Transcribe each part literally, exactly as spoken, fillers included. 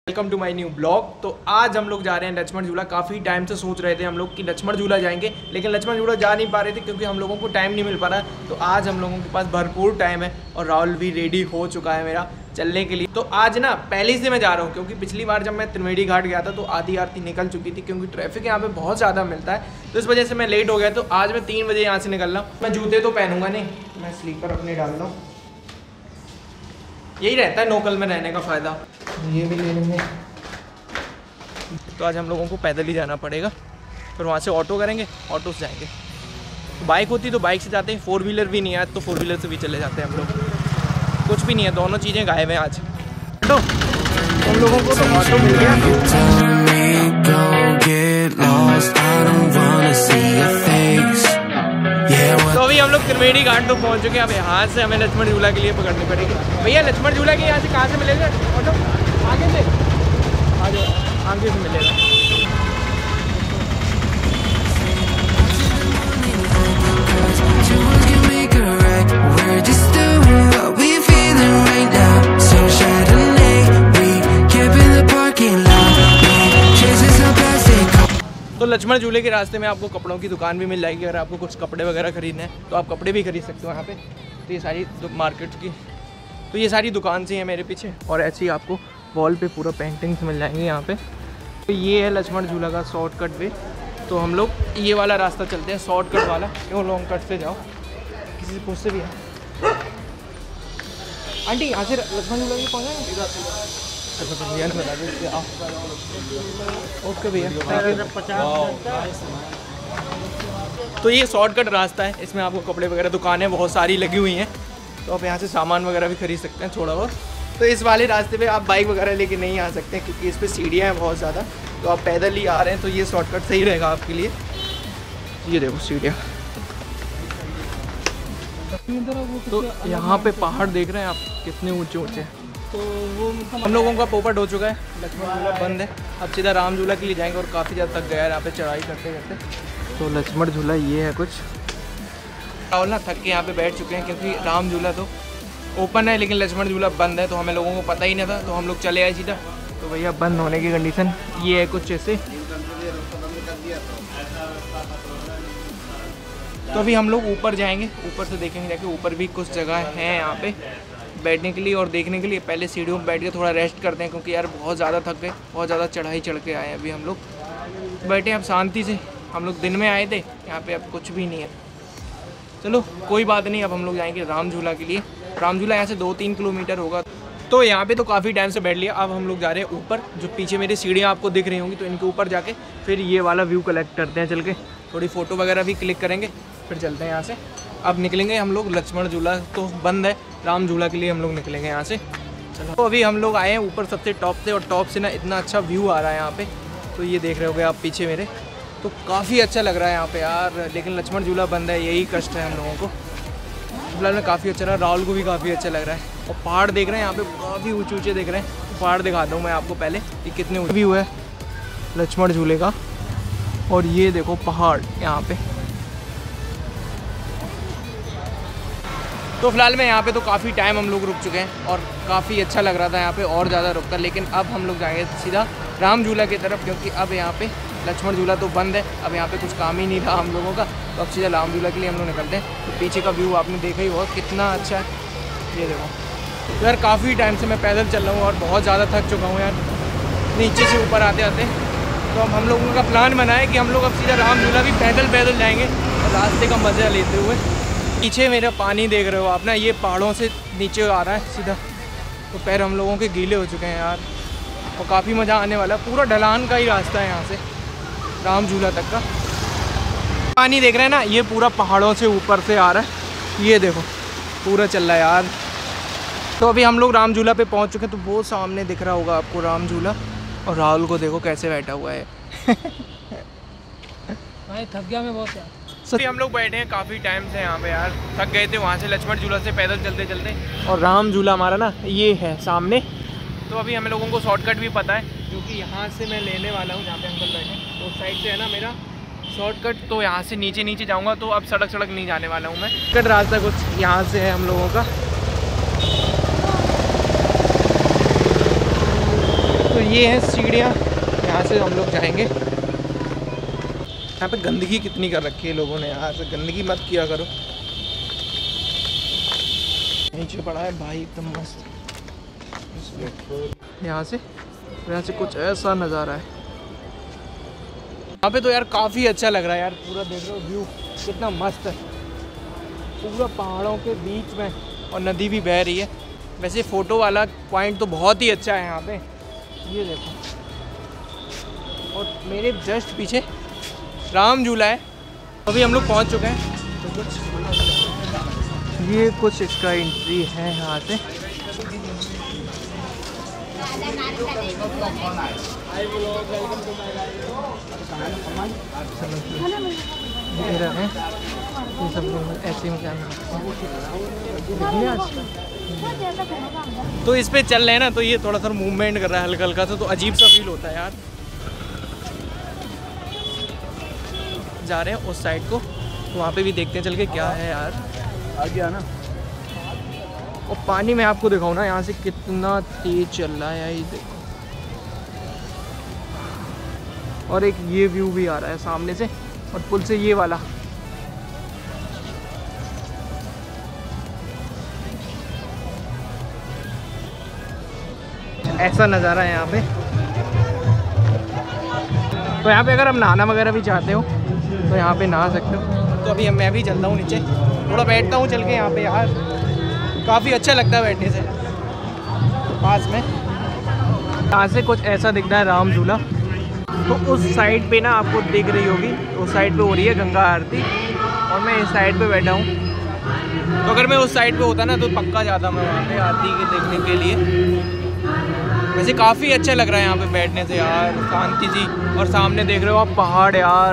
Welcome to my new blog. तो आज हम लोग जा रहे हैं लक्ष्मण झूला। काफ़ी टाइम से सोच रहे थे हम लोग कि लक्ष्मण झूला जाएंगे, लेकिन लक्ष्मण झूला जा नहीं पा रहे थे क्योंकि हम लोगों को टाइम नहीं मिल पा रहा। तो आज हम लोगों के पास भरपूर टाइम है और राहुल भी रेडी हो चुका है मेरा चलने के लिए। तो आज ना पहले से मैं जा रहा हूँ क्योंकि पिछली बार जब मैं त्रिवेणी घाट गया था तो आधी आरती निकल चुकी थी क्योंकि ट्रैफिक यहाँ पे बहुत ज़्यादा मिलता है, तो इस वजह से मैं लेट हो गया। तो आज मैं तीन बजे यहाँ से निकल रहा हूँ। मैं जूते तो पहनूंगा नहीं, मैं स्लीपर अपने डाल रहा हूँ। यही रहता है लोकल में रहने का फ़ायदा। ये भी ले लेंगे। तो आज हम लोगों को पैदल ही जाना पड़ेगा, फिर वहाँ से ऑटो करेंगे, ऑटो से जाएंगे। तो बाइक होती तो बाइक से जाते हैं, फोर व्हीलर भी नहीं है तो फोर व्हीलर से भी चले जाते हैं हम लोग। कुछ भी नहीं है, दोनों चीज़ें गायब हैं आज। ऑटो हम लोगों को तो ऑटो मिल गया। तो अभी हम लोग त्रिवेणी घाट तो पहुँच चुके हैं। अब यहाँ से हमें लक्ष्मण झूला के लिए पकड़नी पड़ेगी। भैया लक्ष्मण झूला के यहाँ से कहाँ से मिलेगा ऑटो? आगे से आगे आगे से मिलेगा। तो लक्ष्मण झूले के रास्ते में आपको कपड़ों की दुकान भी मिल जाएगी। अगर आपको कुछ कपड़े वगैरह खरीदने हैं तो आप कपड़े भी खरीद सकते हो यहाँ पे। तो ये सारी मार्केट की तो ये सारी दुकान से हैं मेरे पीछे, और ऐसे ही आपको वॉल पे पूरा पेंटिंग्स मिल जाएंगे यहाँ पे। तो ये है लक्ष्मण झूला का शॉर्टकट वे। तो हम लोग ये वाला रास्ता चलते हैं, शॉर्टकट वाला। क्यों लॉन्ग कट से जाओ, किसी से पूछ से भी है। आंटी यहाँ से लक्ष्मण झूला के पहुँचा भैया ने बता दीजिए। ओके भैया। तो ये शॉर्टकट रास्ता है, इसमें आपको कपड़े वगैरह दुकानें बहुत सारी लगी हुई हैं, तो आप यहाँ से सामान वगैरह भी खरीद सकते हैं थोड़ा बहुत। तो इस वाले रास्ते पे आप बाइक वगैरह लेके नहीं आ सकते क्योंकि इस पर सीढ़ियाँ हैं बहुत ज़्यादा। तो आप पैदल ही आ रहे हैं तो ये शॉर्टकट सही रहेगा आपके लिए। ये देखो सीढ़ियाँ। तो यहाँ पे पहाड़ देख रहे हैं आप कितने ऊंचे ऊंचे। तो वो हम लोगों का पोपट हो चुका है, लक्ष्मण झूला बंद है। अब सीधा राम झूला के लिए जाएंगे और काफ़ी ज़्यादा थक गया है यहाँ पे चढ़ाई करते करते। तो लक्ष्मण झूला ये है कुछ। राहुल ना थक के यहाँ पे बैठ चुके हैं क्योंकि राम झूला तो ओपन है लेकिन लक्ष्मण झूला बंद है। तो हमें लोगों को पता ही नहीं था, तो हम लोग चले आए सीधा। तो भैया बंद होने की कंडीशन ये है कुछ ऐसे। तो अभी हम लोग ऊपर जाएंगे, ऊपर से देखेंगे जाके। ऊपर भी कुछ जगह है यहाँ पे बैठने के लिए और देखने के लिए। पहले सीढ़ियों पर बैठ के थोड़ा रेस्ट करते हैं क्योंकि यार बहुत ज़्यादा थक गए, बहुत ज़्यादा चढ़ाई चढ़ के आए हैं अभी हम लोग। बैठे अब शांति से। हम लोग दिन में आए थे, यहाँ पे अब कुछ भी नहीं है। चलो कोई बात नहीं, अब हम लोग जाएंगे राम झूला के लिए। राम झूला यहाँ से दो तीन किलोमीटर होगा। तो यहाँ पे तो काफ़ी टाइम से बैठ लिया। अब हम लोग जा रहे हैं ऊपर। जो पीछे मेरी सीढ़ियाँ आपको दिख रही होंगी, तो इनके ऊपर जाके फिर ये वाला व्यू कलेक्ट करते हैं चल के। थोड़ी फ़ोटो वगैरह भी क्लिक करेंगे, फिर चलते हैं यहाँ से। अब निकलेंगे हम लोग। लक्ष्मण झूला तो बंद है, राम झूला के लिए हम लोग निकलेंगे यहाँ से। चलो तो अभी हम लोग आए हैं ऊपर सबसे टॉप से, और टॉप से ना इतना अच्छा व्यू आ रहा है यहाँ पे। तो ये देख रहे होगे आप पीछे मेरे, तो काफ़ी अच्छा लग रहा है यहाँ पे यार। लेकिन लक्ष्मण झूला बंद है, यही कष्ट है हम लोगों को। फिलहाल में काफ़ी अच्छा लग रहा है, राहुल को भी काफ़ी अच्छा लग रहा है। और पहाड़ देख रहे हैं यहाँ पे, काफ़ी ऊँचे ऊँचे देख रहे हैं। तो पहाड़ दिखाता हूँ मैं आपको पहले कि कितने ऊँचे व्यू है लक्ष्मण झूले का। और ये देखो पहाड़ यहाँ पे। तो फिलहाल में यहाँ पे तो काफ़ी टाइम हम लोग रुक चुके हैं और काफ़ी अच्छा लग रहा था यहाँ पे, और ज़्यादा रुकता। लेकिन अब हम लोग जाएंगे सीधा राम झूला की तरफ क्योंकि अब यहाँ पे लक्ष्मण झूला तो बंद है। अब यहाँ पे कुछ काम ही नहीं था हम लोगों का, तो अब सीधा राम झूला के लिए हम लोग निकलते हैं। तो पीछे का व्यू आपने देखा ही बहुत कितना अच्छा है। ये देखो यार, काफ़ी टाइम से मैं पैदल चल रहा हूँ और बहुत ज़्यादा थक चुका हूँ यार नीचे से ऊपर आते आते। तो अब हम लोगों का प्लान बना है कि हम लोग अब सीधा राम झूला भी पैदल पैदल जाएंगे और रास्ते का मज़ा लेते हुए। पीछे मेरा पानी देख रहे हो आप ना, ये पहाड़ों से नीचे आ रहा है सीधा। तो पैर हम लोगों के गीले हो चुके हैं यार, और काफ़ी मज़ा आने वाला है। पूरा ढलान का ही रास्ता है यहाँ से राम झूला तक का। पानी देख रहे हैं ना, ये पूरा पहाड़ों से ऊपर से आ रहा है। ये देखो पूरा चल रहा है यार। तो अभी हम लोग राम झूला पे पहुँच चुके हैं। तो वो सामने दिख रहा होगा आपको राम झूला, और राहुल को देखो कैसे बैठा हुआ है। भाई थक गया मैं बहुत यार। सभी हम लोग बैठे हैं काफ़ी टाइम से यहाँ पे यार, थक गए थे वहाँ से लक्ष्मण झूला से पैदल चलते चलते। और राम झूला हमारा ना ये है सामने। तो अभी हम लोगों को शॉर्टकट भी पता है क्योंकि यहाँ से मैं लेने वाला हूँ, जहाँ पे अंकल बैठे तो उस साइड से है ना मेरा शॉर्टकट। तो यहाँ से नीचे नीचे जाऊँगा, तो अब सड़क सड़क नहीं जाने वाला हूँ मैं। कट रास्ता कुछ यहाँ से है हम लोगों का। तो ये हैं सीढ़ियाँ, यहाँ से हम लोग जाएंगे। यहाँ पे गंदगी कितनी कर रखी है लोगों ने यार, से गंदगी मत किया करो। नीचे पड़ा है भाई एकदम मस्त, यहाँ से यहाँ से कुछ ऐसा नज़ारा है। यहाँ पे तो यार काफ़ी अच्छा लग रहा है यार, पूरा देख रहे हो व्यू कितना मस्त है, पूरा पहाड़ों के बीच में और नदी भी बह रही है। वैसे फ़ोटो वाला पॉइंट तो बहुत ही अच्छा है यहाँ पे, ये देखो। और मेरे जस्ट पीछे राम झूला है। अभी हम लोग पहुँच चुके हैं, तो कुछ ये कुछ इसका एंट्री है यहाँ से। ये रहे ये सब लोग ऐसे में क्या तो इस पे चल रहे हैं ना, तो ये थोड़ा सा मूवमेंट कर रहा है हल्का हल्का सा, तो अजीब सा फील होता है यार। जा रहे हैं उस साइड को, तो वहाँ पे भी देखते हैं चल के क्या है यार। आ गया ना। और पानी में आपको दिखाऊँ ना यहाँ से कितना तेज चल रहा है यार, ये देखो। और एक ये व्यू भी आ रहा है सामने से, और पुल से ये वाला। ऐसा नज़ारा है यहाँ पे। तो यहाँ पे अगर हम नहाना वगैरह भी चाहते हो तो यहाँ पे नहा सकते हो। तो अभी मैं भी चलता हूँ नीचे, थोड़ा बैठता हूँ चल के यहाँ पे यार, काफ़ी अच्छा लगता है बैठने से पास में। यहाँ से कुछ ऐसा दिखता है राम झूला। तो उस साइड पे ना आपको दिख रही होगी, उस साइड पे हो रही है गंगा आरती, और मैं इस साइड पे बैठा हूँ। तो अगर मैं उस साइड पे होता ना तो पक्का जाता मैं वहाँ पे आरती के देखने के लिए। वैसे काफ़ी अच्छा लग रहा है यहाँ पे बैठने से यार, शांति सी। और सामने देख रहे हो आप पहाड़ यार,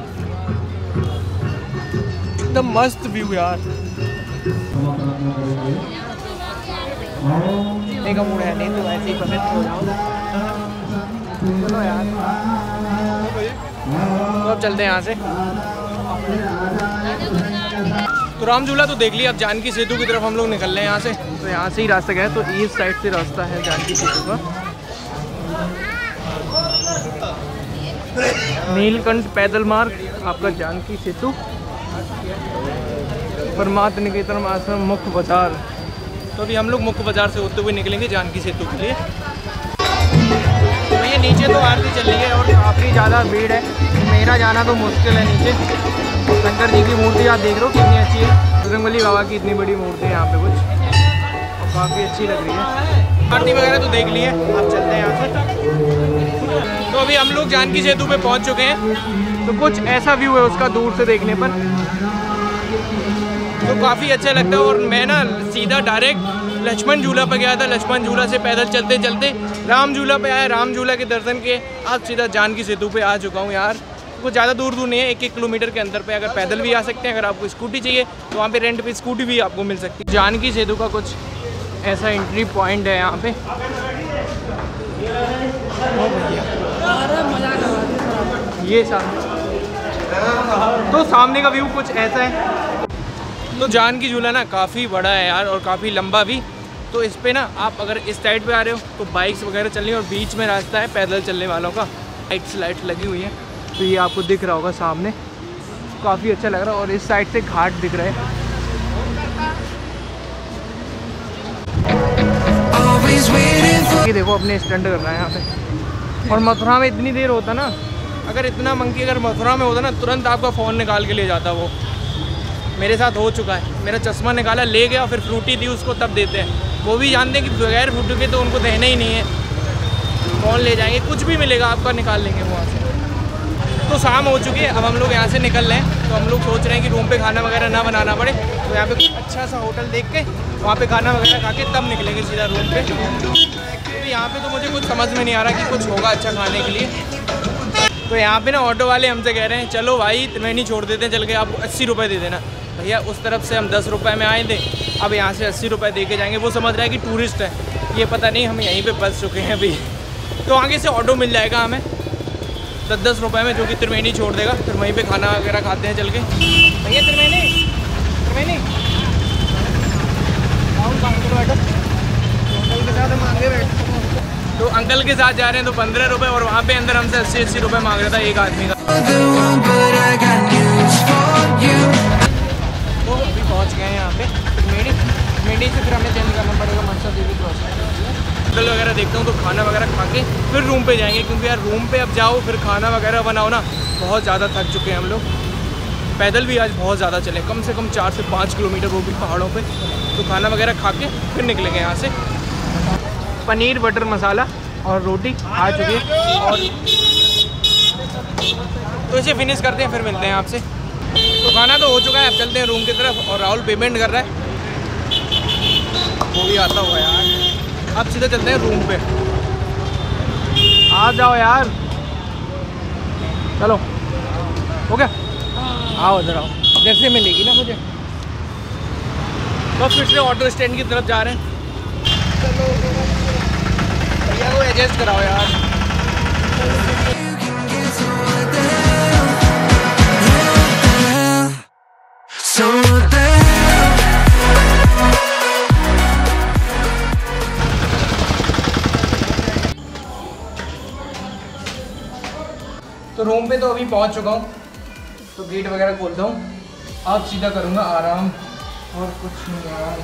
एकदम मस्त व्यू यार। एक मूड है नहीं तो ऐसे ही पसंद हो जाओ। चलो यार, तो अब चलते हैं यहाँ से। तो राम झूला तो देख लिया, अब जानकी सेतु की तरफ हम लोग निकल रहे हैं यहाँ से। तो यहाँ से ही रास्ता गया है, तो ईस्ट साइड से रास्ता है जानकी सेतु का। नीलकंठ पैदल मार्ग आपका जानकी सेतु, परमात्म निकेतन आश्रम, मुख्य बाजार। तो अभी हम लोग मुख्य बाजार से होते हुए निकलेंगे जानकी सेतु के लिए। तो भैया नीचे तो आरती चल रही है और काफ़ी ज़्यादा भीड़ है, मेरा जाना तो मुश्किल है नीचे। शंकर जी की मूर्ति आप देख रहे हो कितनी अच्छी है, बजरंगबली बाबा की इतनी बड़ी मूर्ति है यहाँ पे कुछ, और काफ़ी अच्छी लग रही है। आरती वगैरह तो देख ली है, अब चलते हैं यहाँ से। तो अभी हम लोग जानकी सेतु पे पहुँच चुके हैं। तो कुछ ऐसा व्यू है उसका दूर से देखने पर, तो काफ़ी अच्छा लगता है। और मैं ना सीधा डायरेक्ट लक्ष्मण झूला पर गया था, लक्ष्मण झूला से पैदल चलते चलते राम झूला पे आया, राम झूला के दर्शन किए, आज सीधा जानकी सेतु पे आ चुका हूँ यार। कुछ ज़्यादा दूर दूर नहीं है, एक एक किलोमीटर के अंदर पे। अगर पैदल भी आ सकते हैं, अगर आपको स्कूटी चाहिए तो वहाँ पे रेंट पे स्कूटी भी आपको मिल सकती है। जानकी सेतु का कुछ ऐसा एंट्री पॉइंट है यहाँ पे। ओ भैया ये सामने, तो सामने का व्यू कुछ ऐसा है। तो जानकी झूला ना काफ़ी बड़ा है यार, और काफ़ी लंबा भी। तो इस पे ना आप अगर इस साइड पे आ रहे हो तो बाइक्स वगैरह चल रही है, और बीच में रास्ता है पैदल चलने वालों का। लाइट्स लाइट लगी हुई है, तो ये आपको दिख रहा होगा सामने, काफ़ी अच्छा लग रहा है। और इस साइड से घाट दिख रहे हैं। ये देखो अपने स्टंट कर रहा है यहाँ पे। और मथुरा में इतनी देर होता ना, अगर इतना मंकी अगर मथुरा में होता ना, तुरंत आपका फ़ोन निकाल के ले जाता वो। मेरे साथ हो चुका है, मेरा चश्मा निकाला ले गया, फिर फ्रूटी दी उसको तब देते हैं। वो भी जानते हैं कि बगैर फ्रूटी के तो उनको देना ही नहीं है, फ़ोन ले जाएंगे, कुछ भी मिलेगा आपका निकाल लेंगे वहाँ से। तो शाम हो चुकी है, अब हम लोग यहाँ से निकल रहे हैं। तो हम लोग सोच रहे हैं कि रूम पे खाना वगैरह ना बनाना पड़े, तो यहाँ पे कुछ अच्छा सा होटल देख के वहाँ पे खाना वगैरह खा के तब निकलेंगे सीधा रूम पे। तो यहाँ पे तो मुझे कुछ समझ में नहीं आ रहा कि कुछ होगा अच्छा खाने के लिए। तो यहाँ पे ना ऑटो वाले हमसे कह रहे हैं चलो भाई त्रिवेणी छोड़ देते हैं चल के, आप अस्सी रुपये दे देना। भैया उस तरफ से हम दस रुपये में आए थे, अब यहाँ से अस्सी रुपये दे के जाएंगे। वो समझ रहा है कि टूरिस्ट है, ये पता नहीं हम यहीं पे फंस चुके हैं अभी। तो आगे से ऑटो मिल जाएगा हमें दस दस रुपये में, जो कि त्रिवेणी छोड़ देगा। फिर वहीं पे खाना वगैरह खाते हैं चल के। भैया त्रिवेणी त्रिवेणी बैठो, होटल के साथ हम आगे बैठो। तो अंकल के साथ जा रहे हैं तो पंद्रह रुपये, और वहाँ पे अंदर हमसे अस्सी अस्सी रुपये मांग रहा था एक आदमी का। तो अभी पहुँच गए हैं यहाँ पे मेडी मेडी से, फिर हमें चेंज करना पड़ेगा मनसा देवी क्रॉसिंग। होटल वगैरह देखता हूँ तो खाना वगैरह खा के फिर रूम पे जाएंगे, क्योंकि यार रूम पे अब जाओ फिर खाना वगैरह बनाओ ना, बहुत ज़्यादा थक चुके हैं हम लोग। पैदल भी आज बहुत ज़्यादा चले, कम से कम चार से पाँच किलोमीटर वो भी पहाड़ों पे। तो खाना वगैरह खा के फिर निकलेंगे यहाँ से। पनीर बटर मसाला और रोटी आ चुकी है, और तो इसे फिनिश करते हैं, फिर मिलते हैं आपसे। तो खाना तो हो चुका है, अब चलते हैं रूम की तरफ। और राहुल पेमेंट कर रहा है, वो भी आता हुआ यार। अब सीधा चलते हैं रूम पे। आ जाओ यार, चलो हो गया, आओ इधर आओ, इधर से मिलेगी ना मुझे। तो फिर से ऑटो स्टैंड की तरफ जा रहे हैं। चलो भैया को एडजस्ट कराओ यार। तो रूम पे तो अभी पहुंच चुका हूँ, तो गेट वगैरह खोलता हूँ, अब सीधा करूँगा आराम, और कुछ नहीं यार।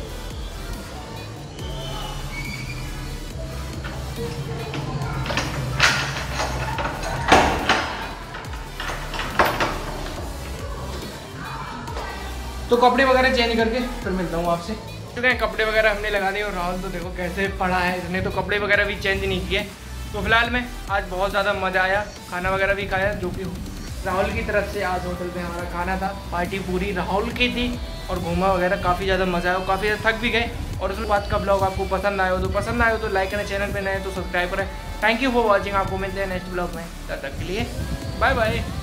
तो कपड़े वगैरह चेंज करके फिर मिलता हूँ आपसे। चुके हैं, कपड़े वगैरह हमने लगा दिए, और राहुल तो देखो कैसे पड़ा है, इसने तो कपड़े वगैरह भी चेंज नहीं किए। तो फिलहाल में आज बहुत ज़्यादा मज़ा आया, खाना वगैरह भी खाया, जो कि राहुल की तरफ से आज होटल पे हमारा खाना था। पार्टी पूरी राहुल की थी, और घूमा वगैरह काफ़ी ज़्यादा मज़ा आया, काफ़ी ज़्यादा थक भी गए। और उसमें आज का ब्लॉग आपको पसंद आया हो तो पसंद आया हो तो लाइक करें, चैनल पे नए तो सब्सक्राइब करें। थैंक यू फॉर वॉचिंग, आपको मिलते हैं नेक्स्ट ब्लॉग में, तब तक के लिए बाय बाय।